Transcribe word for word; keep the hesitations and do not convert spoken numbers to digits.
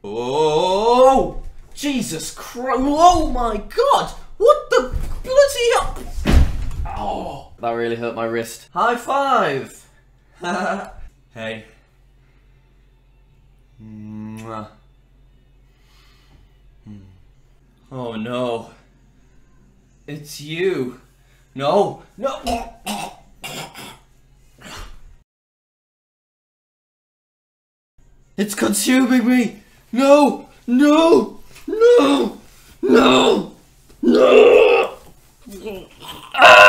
Oh, Jesus Christ. Oh my God. What the bloody hell? Oh, that really hurt my wrist. High five. Hey. Mwah. Oh no. It's you. No, no. It's consuming me. No, no, no, no, no. Ah!